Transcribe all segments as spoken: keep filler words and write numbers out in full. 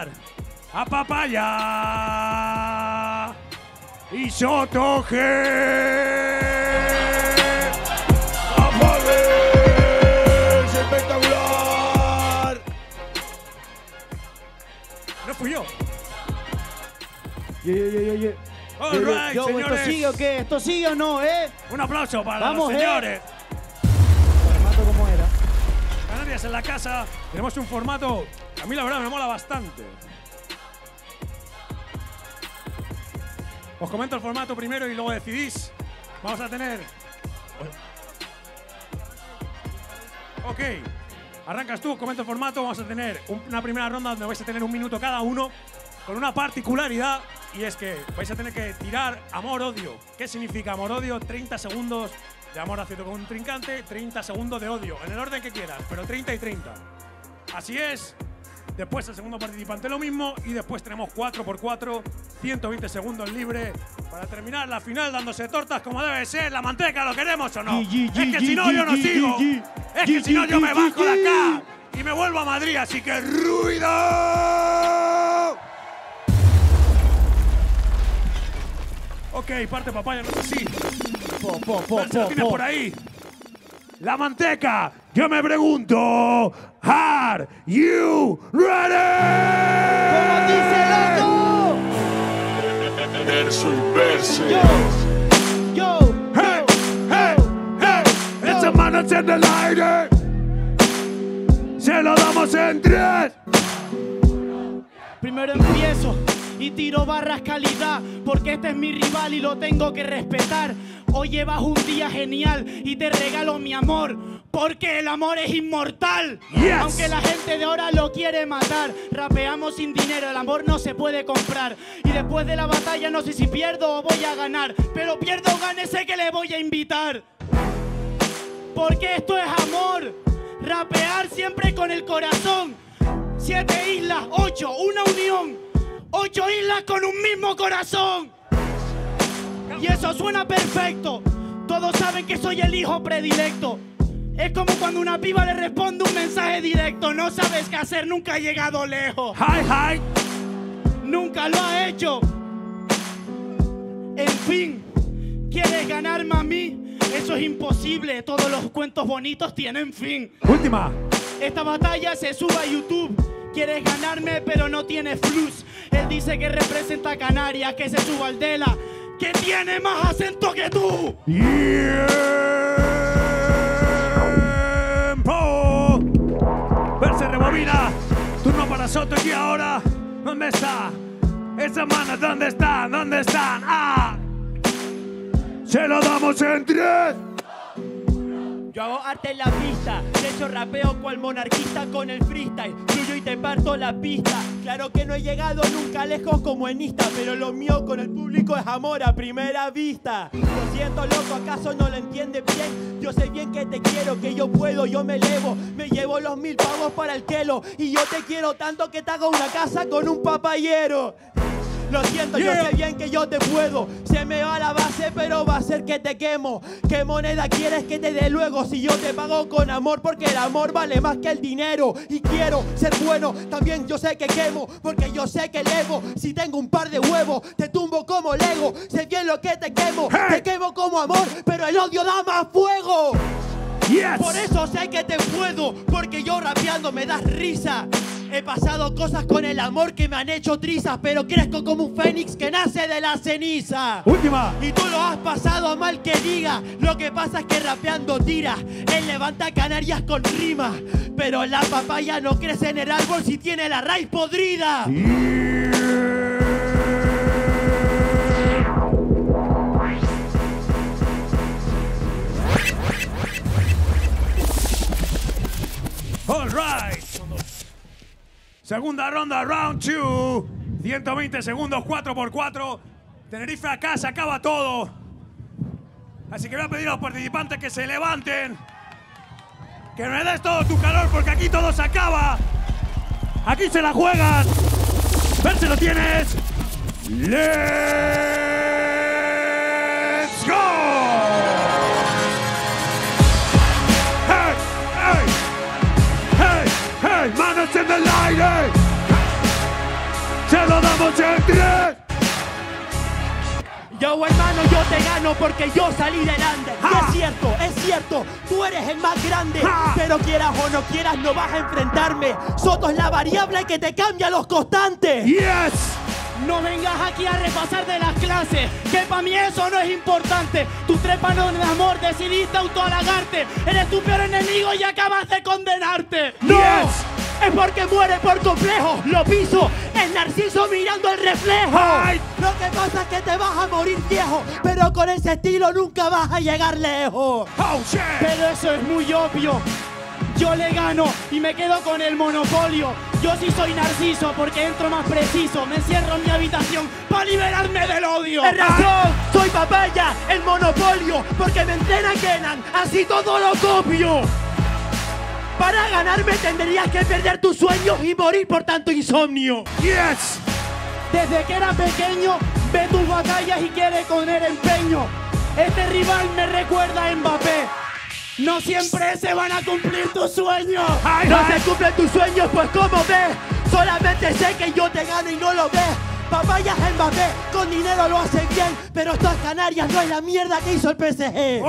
enfrentar a Papaya y Sotoge. ¡Apales! ¡Espectacular! No fui yo. Yeah, yeah, yeah, yeah. All right, yo, señores. ¿Esto sigue o qué? ¿Esto sigue o no, eh? Un aplauso para Vamos, los señores. Eh. Formato como era. Canarias en la casa. Tenemos un formato que a mí la verdad me mola bastante. Os comento el formato primero y luego decidís. Vamos a tener... Ok. Arrancas tú, comento el formato. Vamos a tener una primera ronda donde vais a tener un minuto cada uno con una particularidad. Y es que vais a tener que tirar amor-odio. ¿Qué significa amor-odio? treinta segundos de amor hacia tu contrincante, treinta segundos de odio. En el orden que quieras, pero treinta y treinta. Así es. Después el segundo participante lo mismo. Y después tenemos cuatro por cuatro, ciento veinte segundos libre para terminar la final dándose tortas como debe ser. La manteca, ¿lo queremos o no? G, G, es que G, si no, G, yo no G, sigo. G, Es que G, si no, yo G, me G, bajo de G. acá y me vuelvo a Madrid. Así que ¡ruido! Ok, parte Papaya, no sé si. Po, po, po, Ver si lo po, tienes po. por ahí. La manteca. Yo me pregunto. ¿Are you ready? ¿Cómo dice loco? Verso y verso. Yo, yo, Hey, yo, hey, hey. Esta mano enciende el aire. Se lo damos en tres. Primero empiezo y tiro barras calidad, porque este es mi rival y lo tengo que respetar. Hoy llevas un día genial y te regalo mi amor, porque el amor es inmortal. Yes. Aunque la gente de ahora lo quiere matar, rapeamos sin dinero, el amor no se puede comprar. Y después de la batalla no sé si pierdo o voy a ganar, pero pierdo o gane sé que le voy a invitar. Porque esto es amor, rapear siempre con el corazón. Siete islas, ocho, una unión. Ocho islas con un mismo corazón. Y eso suena perfecto. Todos saben que soy el hijo predilecto. Es como cuando una piba le responde un mensaje directo. No sabes qué hacer, nunca ha llegado lejos. Hi, hi. Nunca lo ha hecho. En fin, ¿quieres ganarme a mí? Eso es imposible. Todos los cuentos bonitos tienen fin. Última. Esta batalla se sube a YouTube. Quieres ganarme, pero no tiene flus. Él dice que representa a Canarias, que se suba al Dela, que tiene más acento que tú. Tiempo. Verse rebobina. Turno para Soto y ahora. ¿Dónde está? Esas manos, ¿dónde están? ¿Dónde están? ¡Ah! Se lo damos en tres. Yo hago arte en la pista, de hecho rapeo cual monarquista con el freestyle. Fluyo y te parto la pista. Claro que no he llegado nunca lejos como en Insta, pero lo mío con el público es amor a primera vista. Lo siento loco, ¿acaso no lo entiendes bien? Yo sé bien que te quiero, que yo puedo, yo me elevo. Me llevo los mil pavos para el kelo. Y yo te quiero tanto que te hago una casa con un papayero. Lo siento, Yeah. yo sé bien que yo te puedo. Se me va la base, pero va a ser que te quemo. ¿Qué moneda quieres que te dé luego? Si yo te pago con amor, porque el amor vale más que el dinero. Y quiero ser bueno, también yo sé que quemo, porque yo sé que elevo. Si tengo un par de huevos, te tumbo como Lego. Sé bien lo que te quemo, Hey. te quemo como amor, pero el odio da más fuego. Yes. Por eso sé que te puedo, porque yo rapeando me das risa. He pasado cosas con el amor que me han hecho trizas, pero crezco como un fénix que nace de la ceniza. Última. Y tú lo has pasado a mal que diga. Lo que pasa es que rapeando tira. Él levanta Canarias con rima, pero la papaya no crece en el árbol si tiene la raíz podrida. All right. Segunda ronda, round two. ciento veinte segundos, cuatro por cuatro. Tenerife acá, se acaba todo. Así que voy a pedir a los participantes que se levanten. Que me des todo tu calor porque aquí todo se acaba. Aquí se la juegan. Ver si lo tienes. ¡Let's go! ¡Hey! ¡Hey! ¡Hey! ¡Hey! ¡Manos en el aire! damos en tres. Yo, hermano, yo te gano porque yo salí delante. Y es cierto, es cierto, tú eres el más grande. Pero quieras o no quieras, no vas a enfrentarme. Soto es la variable que te cambia los constantes. Yes. No vengas aquí a repasar de las clases, que para mí eso no es importante. Tu trépano de amor decidiste autohalagarte. Eres tu peor enemigo y acabas de condenarte. ¡No! Yes. Es porque muere por complejo. Lo piso, el narciso mirando el reflejo. Ay. Lo que pasa es que te vas a morir viejo, pero con ese estilo nunca vas a llegar lejos. Oh, shit. Pero eso es muy obvio. Yo le gano y me quedo con el monopolio. Yo sí soy narciso porque entro más preciso. Me encierro en mi habitación para liberarme del odio. ¡Es razón! Soy papaya, el monopolio, porque me entrenan Kenan, así todo lo copio. Para ganarme tendrías que perder tus sueños y morir por tanto insomnio. Yes. Desde que era pequeño, ve tus batallas y quiere con el empeño. Este rival me recuerda a Mbappé. No siempre se van a cumplir tus sueños. Ay, No ay. se cumplen tus sueños, pues como ves, solamente sé que yo te gano y no lo ves. Papayas Mbappé, con dinero lo hace bien, pero estas Canarias no es la mierda que hizo el P S G.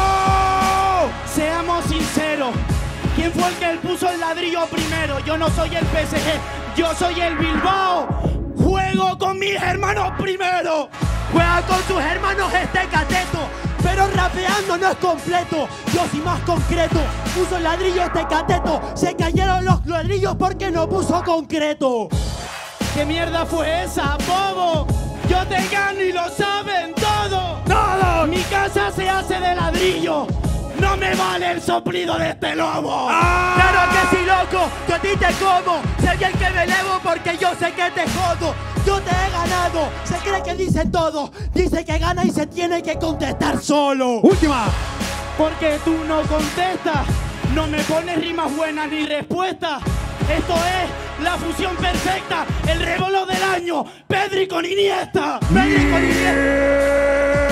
Oh. Seamos sinceros. ¿Quién fue el que él puso el ladrillo primero? Yo no soy el P S G, yo soy el Bilbao. Juego con mis hermanos primero. Juega con sus hermanos este cateto, pero rapeando no es completo. Yo soy más concreto, puso el ladrillo este cateto. Se cayeron los ladrillos porque no puso concreto. ¿Qué mierda fue esa, bobo? Yo te gano y lo saben todo. Todo. Mi casa se hace de ladrillo. No me vale el soplido de este lobo. Ah. Claro que sí, loco, yo a ti te como. Sé bien que me elevo porque yo sé que te jodo. Yo te he ganado, se cree que dicen todo. Dice que gana y se tiene que contestar solo. Última. Porque tú no contestas. No me pones rimas buenas ni respuestas. Esto es la fusión perfecta. El rebolo del año. Pedri con Iniesta. Pedri con Iniesta.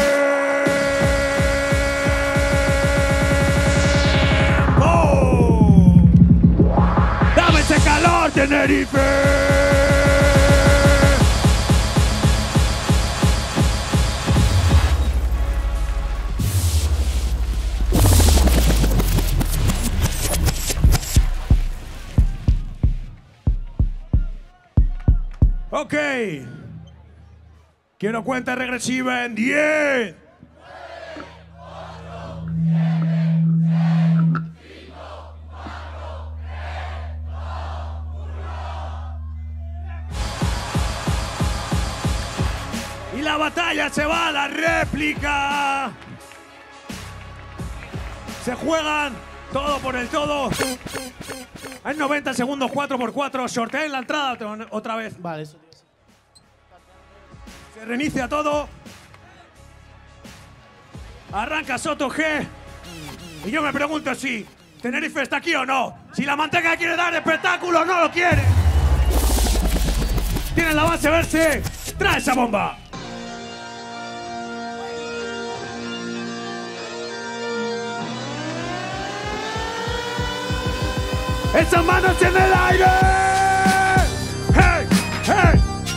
Oh. Dame ese calor, Tenerife. Ok. Quiero cuenta regresiva en diez. Y la batalla se va a la réplica. Se juegan todo por el todo. Hay noventa segundos, cuatro por cuatro. Sorteen la entrada otra vez. Vale, eso. Se reinicia todo. Arranca Soto G. Y yo me pregunto si Tenerife está aquí o no. Si la manteca quiere dar espectáculo o no lo quiere. Tiene la base verse. Trae esa bomba. ¡Esas manos en el aire! ¡Hey! ¡Hey!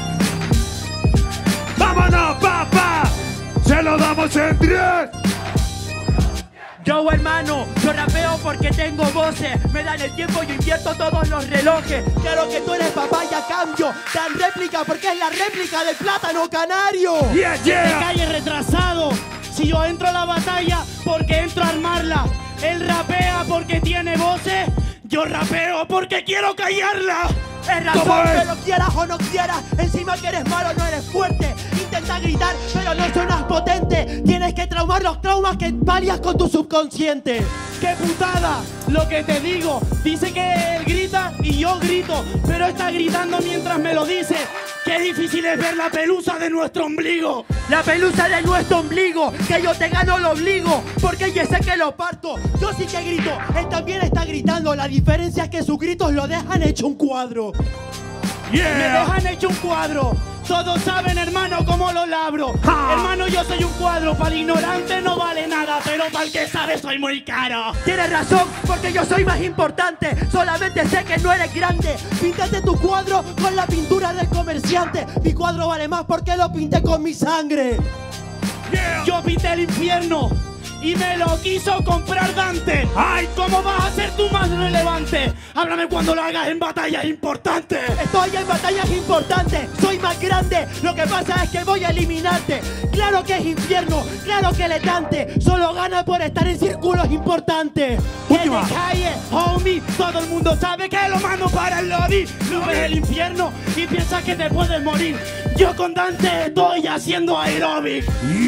¡Vámonos, papá! ¡Se lo damos en tres! Yo, hermano, yo rapeo porque tengo voces. Me dan el tiempo y invierto todos los relojes. Claro que tú eres papaya, cambio. Dan réplica porque es la réplica del plátano canario. ¡Yeah, Te yeah! calles retrasado. Si yo entro a la batalla, porque entro a armarla. Él rapea porque tiene voces. Yo rapeo porque quiero callarla. Es razón, ¿Cómo es? pero quieras o no quieras. Encima que eres malo, no eres fuerte. Intenta gritar, pero no suenas potente. Tienes que traumar los traumas que palias con tu subconsciente. ¡Qué putada! Lo que te digo. Dice que él grita y yo grito. Pero está gritando mientras me lo dice. ¡Qué difícil es ver la pelusa de nuestro ombligo! La pelusa de nuestro ombligo, que yo te gano lo obligo, porque yo sé que lo parto. Yo sí que grito, él también está gritando. La diferencia es que sus gritos lo dejan hecho un cuadro. Me ¡Yeah! dejan hecho un cuadro. Todos saben, hermano, cómo lo labro. Ja. Hermano, yo soy un cuadro. Para el ignorante no vale nada, pero para el que sabe soy muy caro. Tienes razón, porque yo soy más importante. Solamente sé que no eres grande. Píntate tu cuadro con la pintura del comerciante. Mi cuadro vale más porque lo pinté con mi sangre. Yeah. Yo pinté el infierno y me lo quiso comprar Dante. ¡Ay! ¿Cómo vas a ser tú más relevante? Háblame cuando lo hagas en batallas importantes. Estoy en batallas importantes, soy más grande. Lo que pasa es que voy a eliminarte. Claro que es infierno, claro que le Dante solo gana por estar en círculos importantes. Que te calles, homie. Todo el mundo sabe que lo mando para el lobby. No ves el infierno y piensas que te puedes morir. Yo con Dante estoy haciendo aeróbic.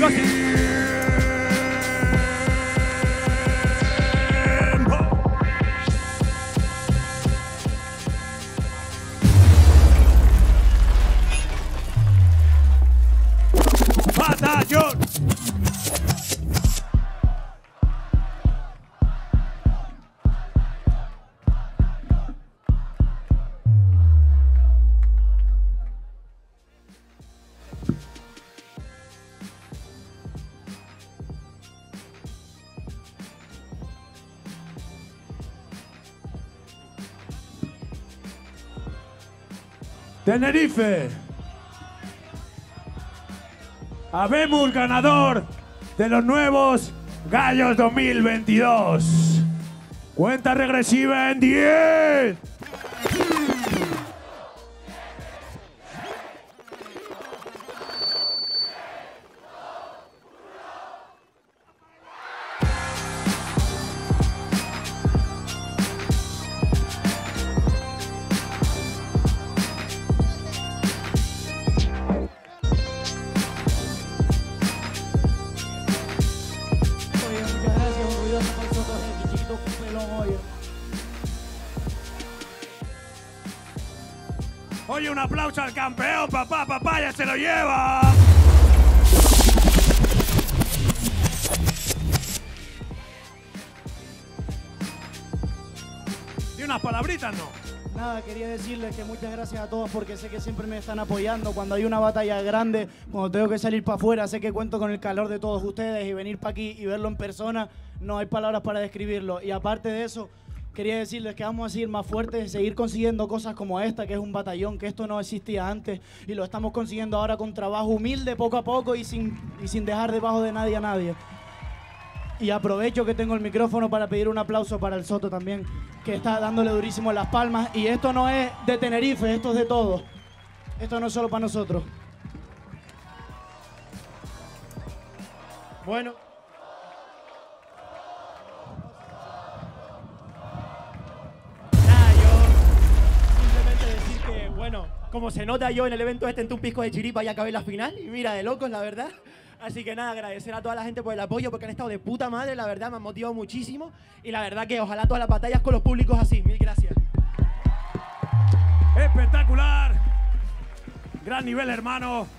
¡Batallón! Tenerife. Habemos ganador de los nuevos Gallos dos mil veintidós. Cuenta regresiva en diez. Oye, un aplauso al campeón, papá, papá, ya se lo lleva. Y unas palabritas, ¿no? Nada, quería decirles que muchas gracias a todos porque sé que siempre me están apoyando. Cuando hay una batalla grande, cuando tengo que salir para afuera, sé que cuento con el calor de todos ustedes y venir para aquí y verlo en persona, no hay palabras para describirlo. Y aparte de eso, quería decirles que vamos a seguir más fuertes, seguir consiguiendo cosas como esta, que es un batallón, que esto no existía antes y lo estamos consiguiendo ahora con trabajo humilde, poco a poco y sin, y sin dejar debajo de nadie a nadie. Y aprovecho que tengo el micrófono para pedir un aplauso para el Soto también, que está dándole durísimo las palmas. Y esto no es de Tenerife, esto es de todos. Esto no es solo para nosotros. Bueno. Nada, yo simplemente decir que, bueno, como se nota yo en el evento este en un pisco de chiripa ya acabé la final. Y mira, de locos, la verdad. Así que nada, agradecer a toda la gente por el apoyo porque han estado de puta madre, la verdad, me han motivado muchísimo. Y la verdad que ojalá todas las batallas con los públicos así. Mil gracias. Espectacular. Gran nivel, hermano.